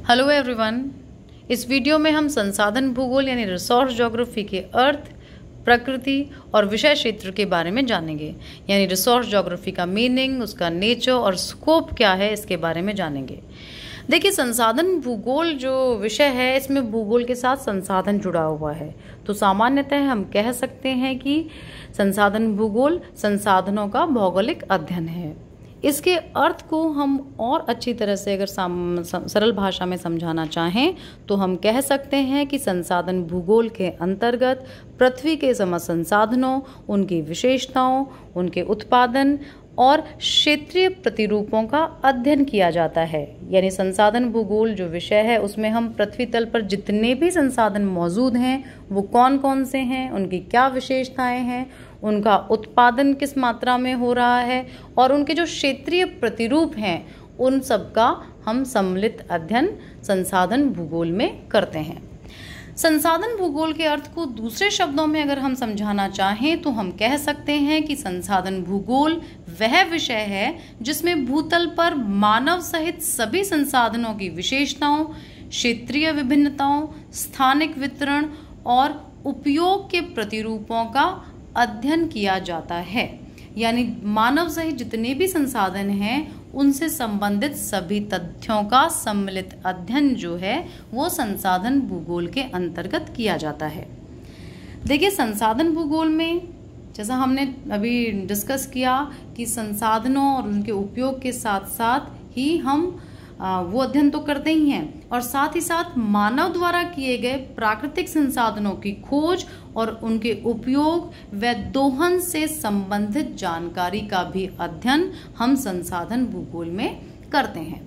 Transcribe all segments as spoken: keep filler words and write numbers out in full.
Hello everyone. इस video में हम संसाधन भूगोल यानी रिसोर्स ज्योग्राफी के अर्थ, प्रकृति और विषय क्षेत्र के बारे में जानेंगे। यानी रिसोर्स ज्योग्राफी का मीनिंग, उसका नेचर और स्कोप क्या है, इसके बारे में जानेंगे। देखिए, संसाधन भूगोल जो विषय है, इसमें भूगोल के साथ संसाधन जुड़ा हुआ है। तो सामान्यतः हम कह सकते हैं कि संसाधन भूगोल संसाधनों का भौगोलिक अध्ययन है। इसके अर्थ को हम और अच्छी तरह से अगर सरल भाषा में समझाना चाहें तो हम कह सकते हैं कि संसाधन भूगोल के अंतर्गत पृथ्वी के समस्त संसाधनों, उनकी विशेषताओं, उनके उत्पादन और क्षेत्रीय प्रतिरूपों का अध्ययन किया जाता है। यानी संसाधन भूगोल जो विषय है, उसमें हम पृथ्वी तल पर जितने भी संसाधन मौजूद हैं वो कौन कौन से हैं, उनकी क्या विशेषताएं हैं, उनका उत्पादन किस मात्रा में हो रहा है और उनके जो क्षेत्रीय प्रतिरूप हैं, उन सब का हम सम्मिलित अध्ययन संसाधन भूगोल में करते हैं। संसाधन भूगोल के अर्थ को दूसरे शब्दों में अगर हम समझाना चाहें तो हम कह सकते हैं कि संसाधन भूगोल वह विषय है जिसमें भूतल पर मानव सहित सभी संसाधनों की विशेषताओं, क्षेत्रीय विभिन्नताओं, स्थानिक वितरण और उपयोग के प्रतिरूपों का अध्ययन किया जाता है। यानी मानव सहित जितने भी संसाधन हैं, उनसे संबंधित सभी तथ्यों का सम्मिलित अध्ययन जो है वो संसाधन भूगोल के अंतर्गत किया जाता है। देखिए, संसाधन भूगोल में जैसा हमने अभी डिस्कस किया कि संसाधनों और उनके उपयोग के साथ साथ ही हम आ, वो अध्ययन तो करते ही हैं और साथ ही साथ मानव द्वारा किए गए प्राकृतिक संसाधनों की खोज और उनके उपयोग व दोहन से संबंधित जानकारी का भी अध्ययन हम संसाधन भूगोल में करते हैं।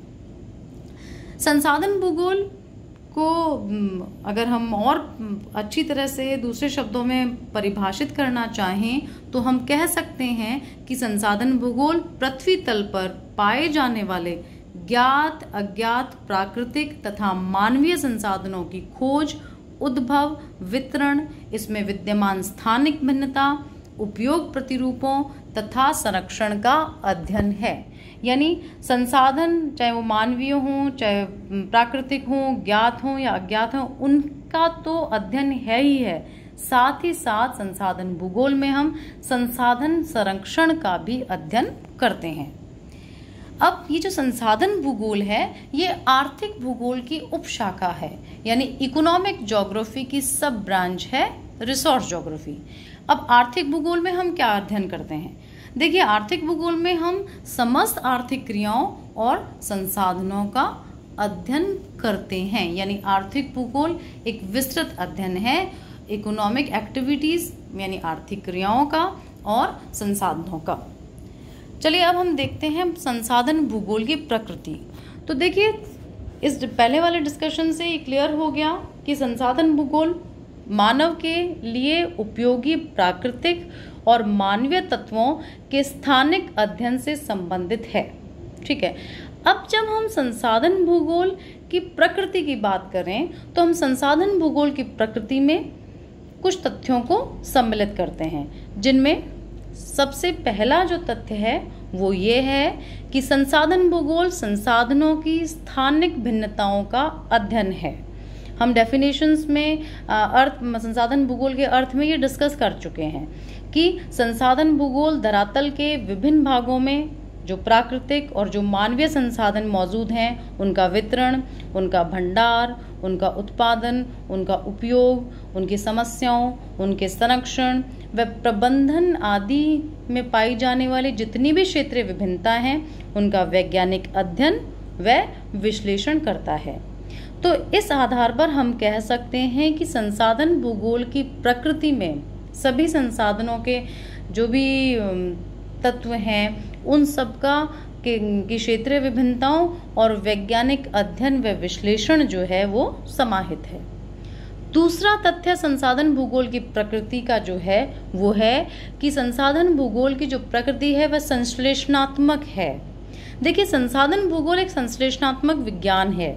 संसाधन भूगोल को अगर हम और अच्छी तरह से दूसरे शब्दों में परिभाषित करना चाहें तो हम कह सकते हैं कि संसाधन भूगोल पृथ्वी तल पर पाए जाने वाले ज्ञात, अज्ञात, प्राकृतिक तथा मानवीय संसाधनों की खोज, उद्भव, वितरण, इसमें विद्यमान स्थानिक भिन्नता, उपयोग प्रतिरूपों तथा संरक्षण का अध्ययन है। यानी संसाधन चाहे वो मानवीय हों, चाहे प्राकृतिक हों, ज्ञात हों या अज्ञात हों, उनका तो अध्ययन है ही है। साथ ही साथ संसाधन भूगोल में हम संसाधन संरक्षण का भी अध्ययन करते हैं। अब ये जो संसाधन भूगोल है, ये आर्थिक भूगोल की उपशाखा है। यानी इकोनॉमिक ज्योग्राफी की सब ब्रांच है रिसोर्स ज्योग्राफी। अब आर्थिक भूगोल में हम क्या अध्ययन करते हैं? देखिए, आर्थिक भूगोल में हम समस्त आर्थिक क्रियाओं और संसाधनों का अध्ययन करते हैं। यानी आर्थिक भूगोल एक विस्तृत अध्ययन है इकोनॉमिक एक्टिविटीज यानी आर्थिक क्रियाओं का और संसाधनों का। चलिए अब हम देखते हैं संसाधन भूगोल की प्रकृति। तो देखिए, इस पहले वाले डिस्कशन से ये क्लियर हो गया कि संसाधन भूगोल मानव के लिए उपयोगी प्राकृतिक और मानवीय तत्वों के स्थानिक अध्ययन से संबंधित है। ठीक है। अब जब हम संसाधन भूगोल की प्रकृति की बात करें तो हम संसाधन भूगोल की प्रकृति में कुछ तथ्यों को सम्मिलित करते हैं, जिनमें सबसे पहला जो तथ्य है वो ये है कि संसाधन भूगोल संसाधनों की स्थानिक भिन्नताओं का अध्ययन है। हम डेफिनेशंस में अर्थ संसाधन भूगोल के अर्थ में ये डिस्कस कर चुके हैं कि संसाधन भूगोल धरातल के विभिन्न भागों में जो प्राकृतिक और जो मानवीय संसाधन मौजूद हैं, उनका वितरण, उनका भंडार, उनका उत्पादन, उनका उपयोग, उनकी समस्याओं, उनके संरक्षण व प्रबंधन आदि में पाई जाने वाली जितनी भी क्षेत्रीय विभिन्नता हैं, उनका वैज्ञानिक अध्ययन व विश्लेषण करता है। तो इस आधार पर हम कह सकते हैं कि संसाधन भूगोल की प्रकृति में सभी संसाधनों के जो भी तत्व हैं, उन सबका की क्षेत्रीय विभिन्नताओं और वैज्ञानिक अध्ययन व विश्लेषण जो है वो समाहित है। दूसरा तथ्य संसाधन भूगोल की प्रकृति का जो है वो है कि संसाधन भूगोल की जो प्रकृति है वह संश्लेषणात्मक है। देखिए, संसाधन भूगोल एक संश्लेषणात्मक विज्ञान है।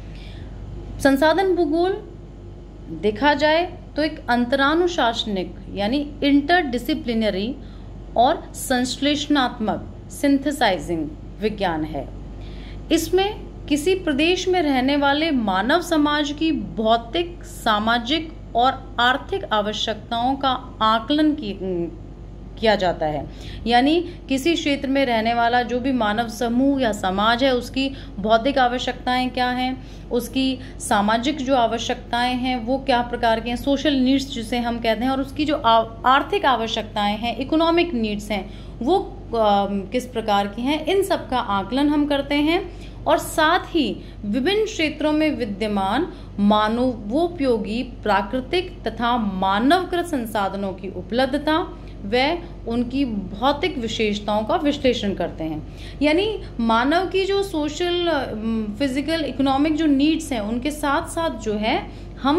संसाधन भूगोल देखा जाए तो एक अंतरानुशासनिक यानी इंटरडिसिप्लिनरी और संश्लेषणात्मक सिंथेसाइजिंग विज्ञान है। इसमें किसी प्रदेश में रहने वाले मानव समाज की भौतिक, सामाजिक और आर्थिक आवश्यकताओं का आकलन की किया जाता है। यानी किसी क्षेत्र में रहने वाला जो भी मानव समूह या समाज है, उसकी भौतिक आवश्यकताएं क्या हैं, उसकी सामाजिक जो आवश्यकताएं हैं वो क्या प्रकार की हैं, सोशल नीड्स जिसे हम कहते हैं, और उसकी जो आर्थिक आवश्यकताएं हैं, इकोनॉमिक नीड्स हैं, वो आ, किस प्रकार की हैं, इन सब का आकलन हम करते हैं। और साथ ही विभिन्न क्षेत्रों में विद्यमान मानवोपयोगी, प्राकृतिक तथा मानवकृत संसाधनों की उपलब्धता व उनकी भौतिक विशेषताओं का विश्लेषण करते हैं। यानी मानव की जो सोशल, फिजिकल, इकोनॉमिक जो नीड्स हैं, उनके साथ साथ जो है हम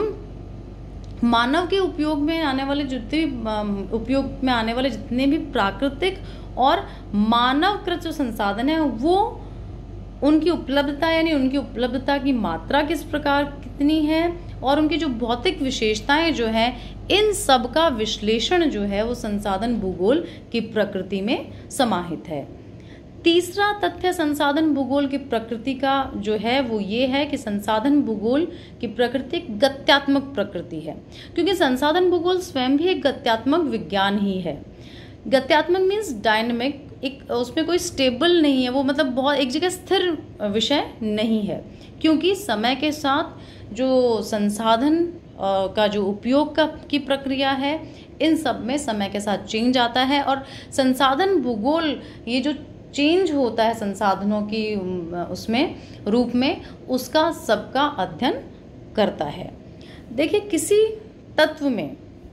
मानव के उपयोग में आने वाले जितने उपयोग में आने वाले जितने भी प्राकृतिक और मानवकृत जो संसाधन है, वो उनकी उपलब्धता, यानी उनकी उपलब्धता की मात्रा किस प्रकार कितनी है, और उनकी जो भौतिक विशेषताएं जो है, इन सब का विश्लेषण जो है वो संसाधन भूगोल की प्रकृति में समाहित है। तीसरा तथ्य संसाधन भूगोल की प्रकृति का जो है वो ये है कि संसाधन भूगोल की प्रकृति गत्यात्मक प्रकृति है, क्योंकि संसाधन भूगोल स्वयं भी एक गत्यात्मक विज्ञान ही है। गत्यात्मक मीन्स डायनेमिक, एक उसमें कोई स्टेबल नहीं है, वो मतलब बहुत एक जगह स्थिर विषय नहीं है, क्योंकि समय के साथ जो संसाधन का जो उपयोग का की प्रक्रिया है, इन सब में समय के साथ चेंज आता है। और संसाधन भूगोल ये जो चेंज होता है संसाधनों की उसमें रूप में, उसका सबका अध्ययन करता है। देखिए, किसी तत्व में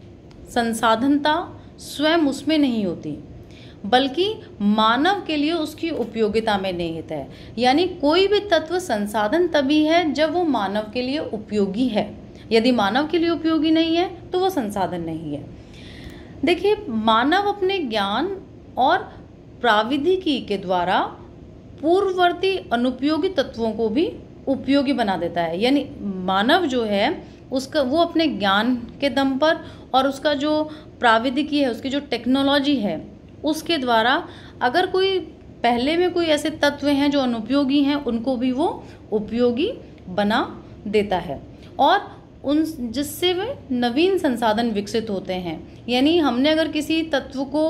संसाधनता स्वयं उसमें नहीं होती, बल्कि मानव के लिए उसकी उपयोगिता में निहित है। यानी कोई भी तत्व संसाधन तभी है जब वो मानव के लिए उपयोगी है। यदि मानव के लिए उपयोगी नहीं है तो वो संसाधन नहीं है। देखिए, मानव अपने ज्ञान और प्राविधिकी के द्वारा पूर्ववर्ती अनुपयोगी तत्वों को भी उपयोगी बना देता है। यानी मानव जो है उसका वो अपने ज्ञान के दम पर और उसका जो प्राविधिकी है, उसकी जो टेक्नोलॉजी है, उसके द्वारा अगर कोई पहले में कोई ऐसे तत्व हैं जो अनुपयोगी हैं, उनको भी वो उपयोगी बना देता है, और उन जिससे वे नवीन संसाधन विकसित होते हैं। यानी हमने अगर किसी तत्व को,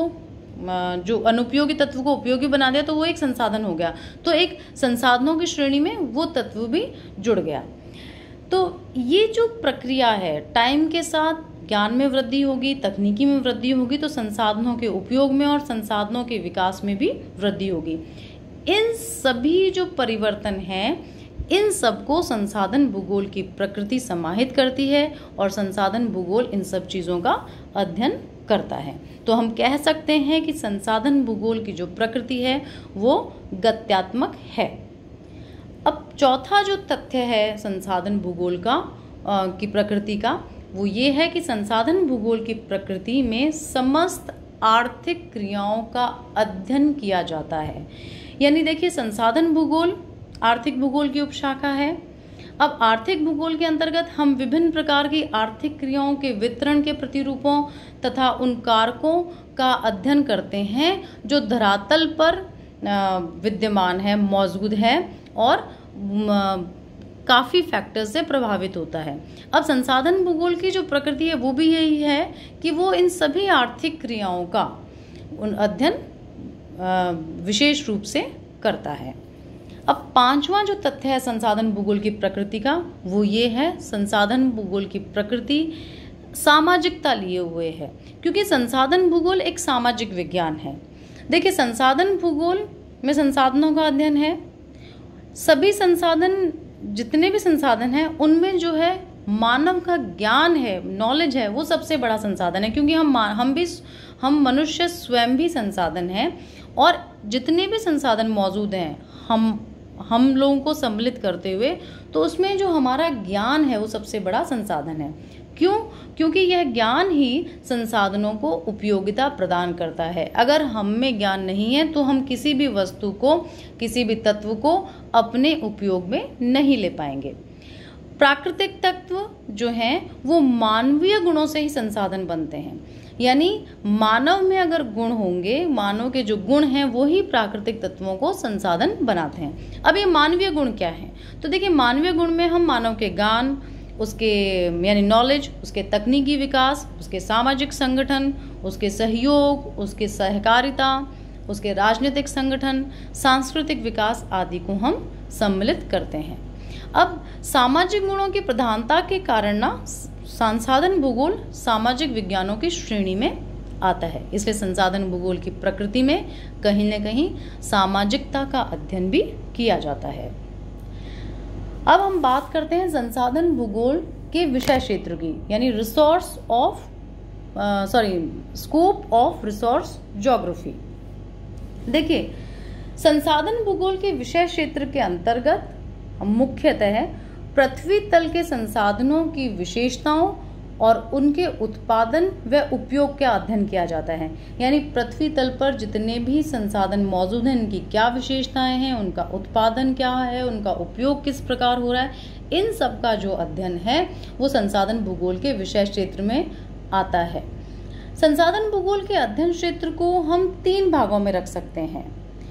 जो अनुपयोगी तत्व को उपयोगी बना दिया, तो वो एक संसाधन हो गया, तो एक संसाधनों की श्रेणी में वो तत्व भी जुड़ गया। तो ये जो प्रक्रिया है, टाइम के साथ ज्ञान में वृद्धि होगी, तकनीकी में वृद्धि होगी, तो संसाधनों के उपयोग में और संसाधनों के विकास में भी वृद्धि होगी। इन सभी जो परिवर्तन हैं, इन सबको संसाधन भूगोल की प्रकृति समाहित करती है, और संसाधन भूगोल इन सब चीज़ों का अध्ययन करता है। तो हम कह सकते हैं कि संसाधन भूगोल की जो प्रकृति है वो गत्यात्मक है। अब चौथा जो तथ्य है संसाधन भूगोल का आ, की प्रकृति का, वो ये है कि संसाधन भूगोल की प्रकृति में समस्त आर्थिक क्रियाओं का अध्ययन किया जाता है। यानी देखिए, संसाधन भूगोल आर्थिक भूगोल की उपशाखा है। अब आर्थिक भूगोल के अंतर्गत हम विभिन्न प्रकार की आर्थिक क्रियाओं के वितरण के प्रतिरूपों तथा उन कारकों का अध्ययन करते हैं जो धरातल पर विद्यमान है, मौजूद है, और काफ़ी फैक्टर्स से प्रभावित होता है। अब संसाधन भूगोल की जो प्रकृति है वो भी यही है कि वो इन सभी आर्थिक क्रियाओं का उन अध्ययन विशेष रूप से करता है। अब पांचवा जो तथ्य है संसाधन भूगोल की प्रकृति का, वो ये है संसाधन भूगोल की प्रकृति सामाजिकता लिए हुए है, क्योंकि संसाधन भूगोल एक सामाजिक विज्ञान है। देखिए, संसाधन भूगोल में संसाधनों का अध्ययन है। सभी संसाधन, जितने भी संसाधन हैं, उनमें जो है मानव का ज्ञान है, नॉलेज है, वो सबसे बड़ा संसाधन है, क्योंकि हम हम भी हम मनुष्य स्वयं भी संसाधन हैं, और जितने भी संसाधन मौजूद हैं हम हम लोगों को सम्मिलित करते हुए, तो उसमें जो हमारा ज्ञान है वो सबसे बड़ा संसाधन है। क्यों? क्योंकि यह ज्ञान ही संसाधनों को उपयोगिता प्रदान करता है। अगर हम में ज्ञान नहीं है तो हम किसी भी वस्तु को, किसी भी तत्व को अपने उपयोग में नहीं ले पाएंगे। प्राकृतिक तत्व जो हैं वो मानवीय गुणों से ही संसाधन बनते हैं, यानी मानव में अगर गुण होंगे, मानव के जो गुण हैं वो ही प्राकृतिक तत्वों को संसाधन बनाते हैं। अब ये मानवीय गुण क्या है? तो देखिए, मानवीय गुण में हम मानव के ज्ञान, उसके यानी नॉलेज, उसके तकनीकी विकास, उसके सामाजिक संगठन, उसके सहयोग, उसके सहकारिता, उसके राजनीतिक संगठन, सांस्कृतिक विकास आदि को हम सम्मिलित करते हैं। अब सामाजिक गुणों की प्रधानता के कारण ना संसाधन भूगोल सामाजिक विज्ञानों की श्रेणी में आता है, इसलिए संसाधन भूगोल की प्रकृति में कहीं न कहीं सामाजिकता का अध्ययन भी किया जाता है। अब हम बात करते हैं संसाधन भूगोल के विषय क्षेत्र की, यानी resource of sorry scope of resource geography. देखिए, संसाधन भूगोल के विषय क्षेत्र के अंतर्गत मुख्यतः पृथ्वी तल के संसाधनों की विशेषताओं और उनके उत्पादन व उपयोग का अध्ययन किया जाता है, यानी पृथ्वी तल पर जितने भी संसाधन मौजूद हैं उनकी क्या विशेषताएं हैं, उनका उत्पादन क्या है, उनका उपयोग किस प्रकार हो रहा है, इन सब का जो अध्ययन है वो संसाधन भूगोल के विषय क्षेत्र में आता है। संसाधन भूगोल के अध्ययन क्षेत्र को हम तीन भागों में रख सकते हैं।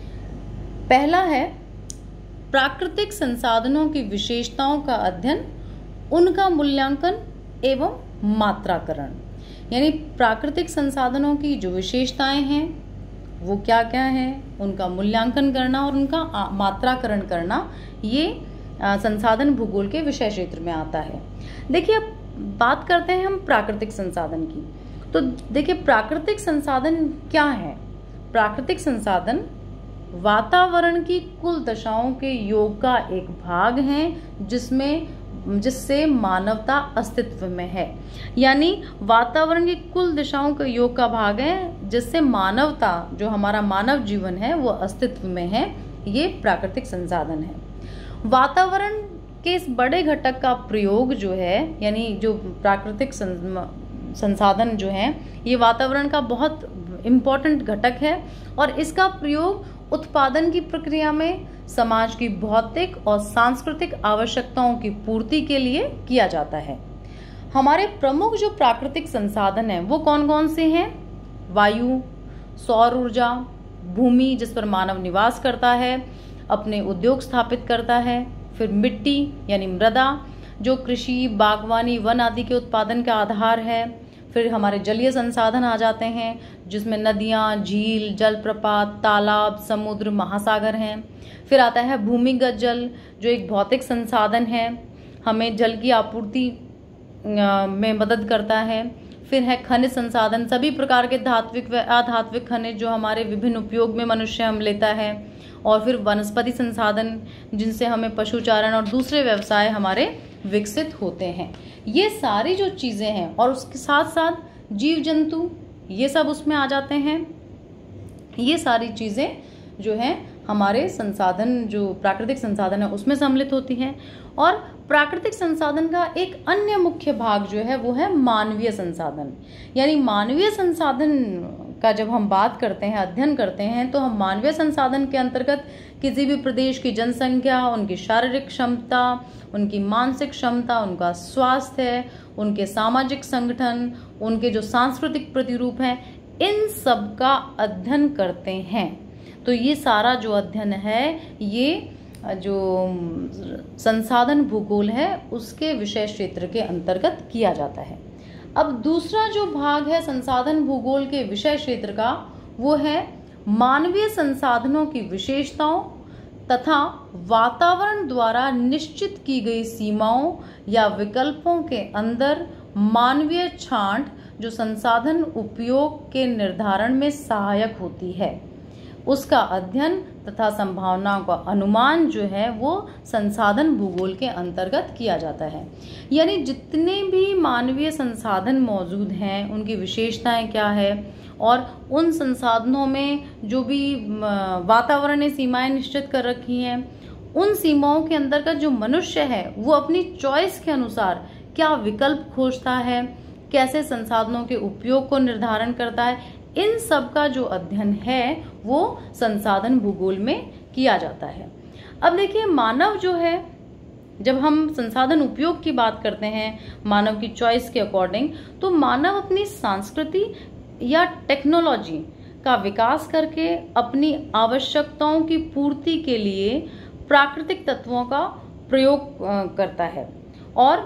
पहला है प्राकृतिक संसाधनों की विशेषताओं का अध्ययन, उनका मूल्यांकन एवं मात्राकरण, यानी प्राकृतिक संसाधनों की जो विशेषताएं हैं वो क्या क्या हैं, उनका मूल्यांकन करना और उनका मात्राकरण करना, ये संसाधन भूगोल के विषय क्षेत्र में आता है। देखिए, अब बात करते हैं हम प्राकृतिक संसाधन की। तो देखिए, प्राकृतिक संसाधन क्या है? प्राकृतिक संसाधन वातावरण की कुल दशाओं के योग का एक भाग हैं, जिसमें जिससे मानवता अस्तित्व में है, यानी वातावरण की कुल दिशाओं के योग का भाग है जिससे मानवता, जो हमारा मानव जीवन है, वो अस्तित्व में है। ये प्राकृतिक संसाधन है। वातावरण के इस बड़े घटक का प्रयोग जो है, यानी जो प्राकृतिक संसाधन जो है, ये वातावरण का बहुत इम्पोर्टेंट घटक है और इसका प्रयोग उत्पादन की प्रक्रिया में समाज की भौतिक और सांस्कृतिक आवश्यकताओं की पूर्ति के लिए किया जाता है। हमारे प्रमुख जो प्राकृतिक संसाधन हैं वो कौन कौन से हैं? वायु, सौर ऊर्जा, भूमि जिस पर मानव निवास करता है, अपने उद्योग स्थापित करता है, फिर मिट्टी यानी मृदा जो कृषि, बागवानी, वन आदि के उत्पादन का आधार है, फिर हमारे जलीय संसाधन आ जाते हैं जिसमें नदियाँ, झील, जलप्रपात, तालाब, समुद्र, महासागर हैं। फिर आता है भूमिगत जल जो एक भौतिक संसाधन है, हमें जल की आपूर्ति में मदद करता है। फिर है खनिज संसाधन, सभी प्रकार के धात्विक व अधात्विक खनिज जो हमारे विभिन्न उपयोग में मनुष्य हम लेता है। और फिर वनस्पति संसाधन जिनसे हमें पशुचारण और दूसरे व्यवसाय हमारे विकसित होते हैं। ये सारी जो चीज़ें हैं और उसके साथ साथ जीव जंतु, ये सब उसमें आ जाते हैं। ये सारी चीज़ें जो हैं हमारे संसाधन, जो प्राकृतिक संसाधन है उसमें सम्मिलित होती हैं। और प्राकृतिक संसाधन का एक अन्य मुख्य भाग जो है वो है मानवीय संसाधन। यानी मानवीय संसाधन का जब हम बात करते हैं, अध्ययन करते हैं, तो हम मानवीय संसाधन के अंतर्गत किसी भी प्रदेश की जनसंख्या, उनकी शारीरिक क्षमता, उनकी मानसिक क्षमता, उनका स्वास्थ्य, उनके सामाजिक संगठन, उनके जो सांस्कृतिक प्रतिरूप हैं, इन सब का अध्ययन करते हैं। तो ये सारा जो अध्ययन है, ये जो संसाधन भूगोल है उसके विषय क्षेत्र के अंतर्गत किया जाता है। अब दूसरा जो भाग है संसाधन भूगोल के विषय क्षेत्र का, वो है मानवीय संसाधनों की विशेषताओं तथा वातावरण द्वारा निश्चित की गई सीमाओं या विकल्पों के अंदर मानवीय छांट जो संसाधन उपयोग के निर्धारण में सहायक होती है, उसका अध्ययन तथा संभावनाओं का अनुमान जो है वो संसाधन भूगोल के अंतर्गत किया जाता है। यानी जितने भी मानवीय संसाधन मौजूद हैं उनकी विशेषताएं क्या है और उन संसाधनों में जो भी वातावरण ने सीमाएं निश्चित कर रखी हैं, उन सीमाओं के अंतर्गत जो मनुष्य है वो अपनी चॉइस के अनुसार क्या विकल्प खोजता है, कैसे संसाधनों के उपयोग को निर्धारण करता है, इन सब का जो अध्ययन है वो संसाधन भूगोल में किया जाता है। अब देखिए, मानव जो है जब हम संसाधन उपयोग की बात करते हैं मानव की चॉइस के अकॉर्डिंग, तो मानव अपनी संस्कृति या टेक्नोलॉजी का विकास करके अपनी आवश्यकताओं की पूर्ति के लिए प्राकृतिक तत्वों का प्रयोग करता है और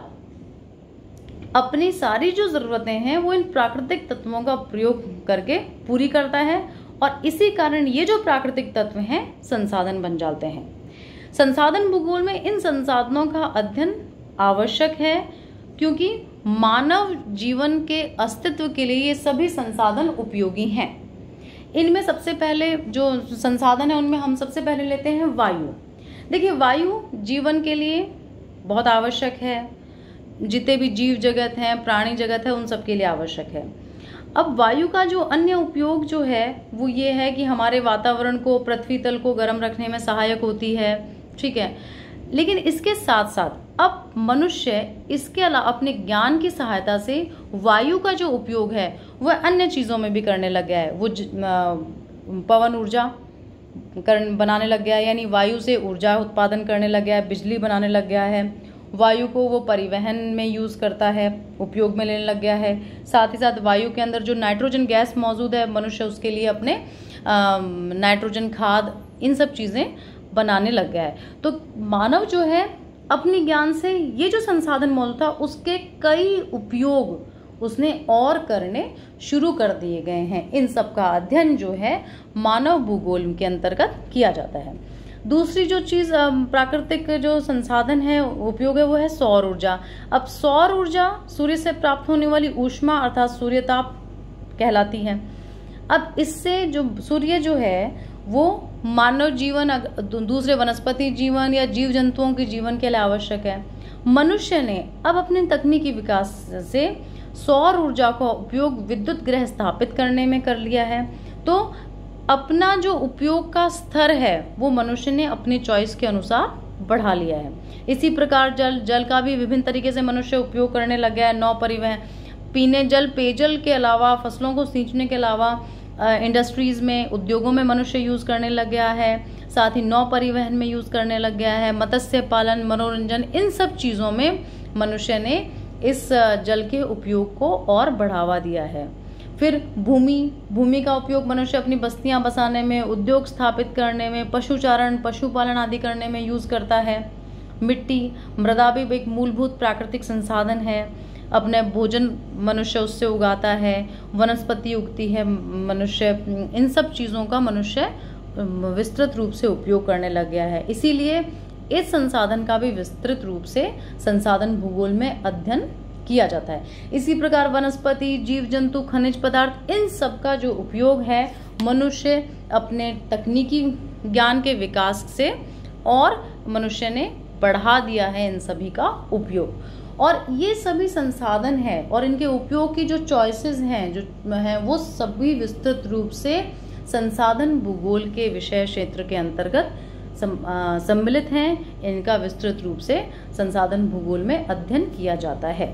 अपनी सारी जो जरूरतें हैं वो इन प्राकृतिक तत्वों का प्रयोग करके पूरी करता है और इसी कारण ये जो प्राकृतिक तत्व हैं संसाधन बन जाते हैं। संसाधन भूगोल में इन संसाधनों का अध्ययन आवश्यक है क्योंकि मानव जीवन के अस्तित्व के लिए ये सभी संसाधन उपयोगी हैं। इनमें सबसे पहले जो संसाधन है उनमें हम सबसे पहले लेते हैं वायु। देखिए, वायु जीवन के लिए बहुत आवश्यक है, जितने भी जीव जगत हैं, प्राणी जगत है, उन सब के लिए आवश्यक है। अब वायु का जो अन्य उपयोग जो है वो ये है कि हमारे वातावरण को, पृथ्वी तल को गर्म रखने में सहायक होती है, ठीक है। लेकिन इसके साथ साथ अब मनुष्य इसके अलावा अपने ज्ञान की सहायता से वायु का जो उपयोग है वह अन्य चीजों में भी करने लग गया है। वो पवन ऊर्जा बनाने लग गया है, यानी वायु से ऊर्जा उत्पादन करने लग गया है, बिजली बनाने लग गया है। वायु को वो परिवहन में यूज करता है, उपयोग में लेने लग गया है। साथ ही साथ वायु के अंदर जो नाइट्रोजन गैस मौजूद है, मनुष्य उसके लिए अपने नाइट्रोजन खाद, इन सब चीजें बनाने लग गया है। तो मानव जो है अपने ज्ञान से ये जो संसाधन मौजूद था उसके कई उपयोग उसने और करने शुरू कर दिए गए हैं। इन सब का अध्ययन जो है मानव भूगोल के अंतर्गत किया जाता है। दूसरी जो चीज प्राकृतिक जो संसाधन है उपयोग है वो है सौर ऊर्जा। अब सौर ऊर्जा सूर्य से प्राप्त होने वाली ऊष्मा अर्थात सूर्यताप कहलाती है। अब इससे जो सूर्य जो है वो मानव जीवन, दूसरे वनस्पति जीवन या जीव जंतुओं के जीवन के लिए आवश्यक है। मनुष्य ने अब अपने तकनीकी विकास से सौर ऊर्जा का उपयोग विद्युत गृह स्थापित करने में कर लिया है। तो अपना जो उपयोग का स्तर है वो मनुष्य ने अपनी चॉइस के अनुसार बढ़ा लिया है। इसी प्रकार जल जल का भी विभिन्न तरीके से मनुष्य उपयोग करने लग गया है। नौ परिवहन, पीने जल, पेयजल के अलावा, फसलों को सींचने के अलावा इंडस्ट्रीज में, उद्योगों में मनुष्य यूज करने लग गया है। साथ ही नौ परिवहन में यूज करने लग गया है। मत्स्य पालन, मनोरंजन, इन सब चीजों में मनुष्य ने इस जल के उपयोग को और बढ़ावा दिया है। फिर भूमि भूमि का उपयोग मनुष्य अपनी बस्तियां बसाने में, उद्योग स्थापित करने में, पशुचारण, पशुपालन आदि करने में यूज करता है। मिट्टी, मृदा भी एक मूलभूत प्राकृतिक संसाधन है। अपने भोजन मनुष्य उससे उगाता है, वनस्पति उगती है मनुष्य, इन सब चीजों का मनुष्य विस्तृत रूप से उपयोग करने लग गया है। इसीलिए इस संसाधन का भी विस्तृत रूप से संसाधन भूगोल में अध्ययन किया जाता है। इसी प्रकार वनस्पति, जीव जंतु, खनिज पदार्थ, इन सब का जो उपयोग है मनुष्य अपने तकनीकी ज्ञान के विकास से और मनुष्य ने बढ़ा दिया है इन सभी का उपयोग। और ये सभी संसाधन है और इनके उपयोग की जो चॉइसेस हैं जो है वो सभी विस्तृत रूप से संसाधन भूगोल के विषय क्षेत्र के अंतर्गत सम्मिलित हैं। इनका विस्तृत रूप से संसाधन भूगोल में अध्ययन किया जाता है।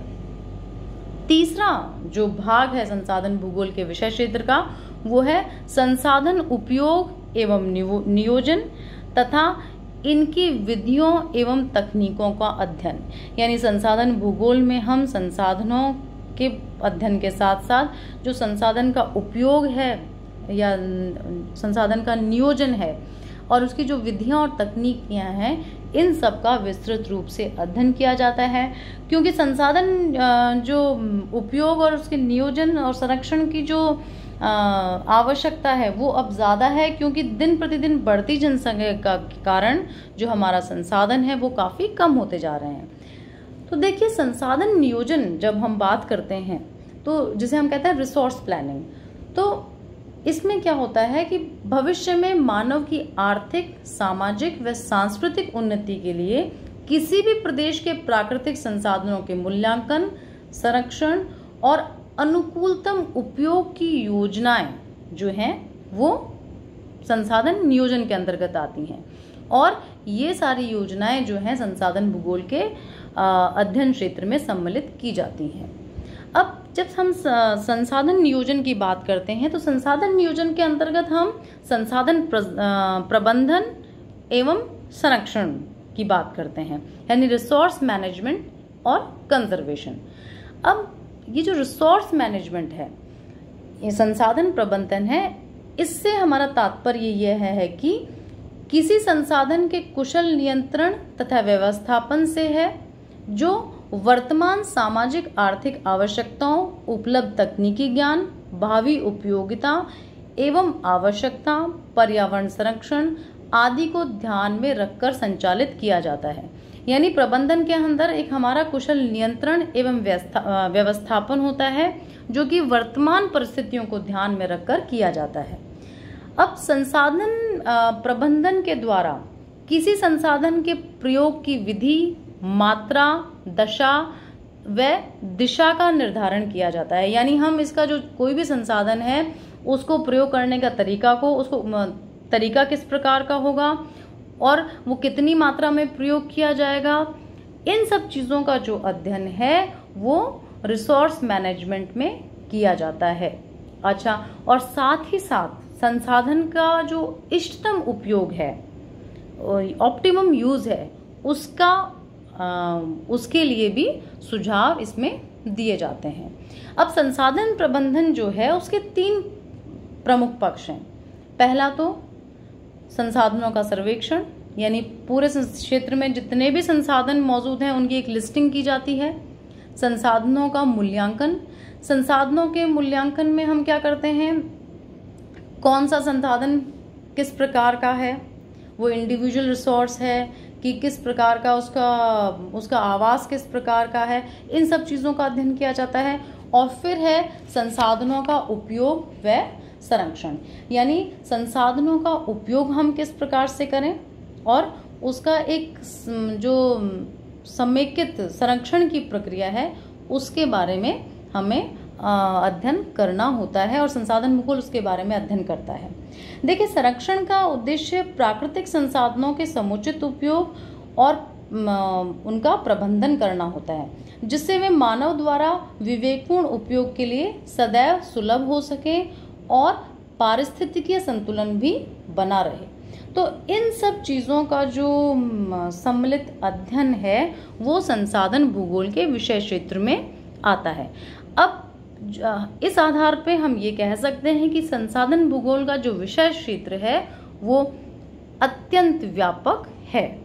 तीसरा जो भाग है संसाधन भूगोल के विषय क्षेत्र का वो है संसाधन उपयोग एवं नियोजन तथा इनकी विधियों एवं तकनीकों का अध्ययन। यानी संसाधन भूगोल में हम संसाधनों के अध्ययन के साथ साथ जो संसाधन का उपयोग है या संसाधन का नियोजन है और उसकी जो विधियां और तकनीकियां हैं इन सब का विस्तृत रूप से अध्ययन किया जाता है। क्योंकि संसाधन जो उपयोग और उसके नियोजन और संरक्षण की जो आवश्यकता है वो अब ज्यादा है, क्योंकि दिन प्रतिदिन बढ़ती जनसंख्या का कारण जो हमारा संसाधन है वो काफी कम होते जा रहे हैं। तो देखिए, संसाधन नियोजन जब हम बात करते हैं तो जिसे हम कहते हैं रिसोर्स प्लानिंग, तो इसमें क्या होता है कि भविष्य में मानव की आर्थिक, सामाजिक व सांस्कृतिक उन्नति के लिए किसी भी प्रदेश के प्राकृतिक संसाधनों के मूल्यांकन, संरक्षण और अनुकूलतम उपयोग की योजनाएं जो हैं वो संसाधन नियोजन के अंतर्गत आती हैं। और ये सारी योजनाएं जो हैं संसाधन भूगोल के अध्ययन क्षेत्र में सम्मिलित की जाती हैं। अब जब हम संसाधन नियोजन की बात करते हैं तो संसाधन नियोजन के अंतर्गत हम संसाधन प्रबंधन एवं संरक्षण की बात करते हैं, यानी रिसोर्स मैनेजमेंट और कंजर्वेशन। अब ये जो रिसोर्स मैनेजमेंट है, ये संसाधन प्रबंधन है, इससे हमारा तात्पर्य यह है कि किसी संसाधन के कुशल नियंत्रण तथा व्यवस्थापन से है जो वर्तमान सामाजिक आर्थिक आवश्यकताओं, उपलब्ध तकनीकी ज्ञान, भावी उपयोगिता एवं आवश्यकता, पर्यावरण संरक्षण आदि को ध्यान में रखकर संचालित किया जाता है। यानी प्रबंधन के अंदर एक हमारा कुशल नियंत्रण एवं व्यवस्थापन होता है जो कि वर्तमान परिस्थितियों को ध्यान में रखकर किया जाता है। अब संसाधन प्रबंधन के द्वारा किसी संसाधन के प्रयोग की विधि, मात्रा, दशा व दिशा का निर्धारण किया जाता है। यानी हम इसका जो कोई भी संसाधन है उसको प्रयोग करने का तरीका को उसको तरीका किस प्रकार का होगा और वो कितनी मात्रा में प्रयोग किया जाएगा, इन सब चीजों का जो अध्ययन है वो रिसोर्स मैनेजमेंट में किया जाता है। अच्छा, और साथ ही साथ संसाधन का जो इष्टतम उपयोग है, ऑप्टिमम यूज है, उसका आ, उसके लिए भी सुझाव इसमें दिए जाते हैं। अब संसाधन प्रबंधन जो है उसके तीन प्रमुख पक्ष हैं। पहला तो संसाधनों का सर्वेक्षण, यानी पूरे क्षेत्र में जितने भी संसाधन मौजूद हैं उनकी एक लिस्टिंग की जाती है। संसाधनों का मूल्यांकन, संसाधनों के मूल्यांकन में हम क्या करते हैं, कौन सा संसाधन किस प्रकार का है, वो इंडिविजुअल रिसोर्स है कि किस प्रकार का उसका उसका आवास किस प्रकार का है, इन सब चीज़ों का अध्ययन किया जाता है। और फिर है संसाधनों का उपयोग व संरक्षण, यानी संसाधनों का उपयोग हम किस प्रकार से करें और उसका एक जो समेकित संरक्षण की प्रक्रिया है उसके बारे में हमें अध्ययन करना होता है और संसाधन भूगोल उसके बारे में अध्ययन करता है। देखिए, संरक्षण का उद्देश्य प्राकृतिक संसाधनों के समुचित उपयोग और उनका प्रबंधन करना होता है जिससे वे मानव द्वारा विवेकपूर्ण उपयोग के लिए सदैव सुलभ हो सके और पारिस्थितिकीय संतुलन भी बना रहे। तो इन सब चीज़ों का जो सम्मिलित अध्ययन है वो संसाधन भूगोल के विषय क्षेत्र में आता है। अब इस आधार पे हम ये कह सकते हैं कि संसाधन भूगोल का जो विषय क्षेत्र है वो अत्यंत व्यापक है।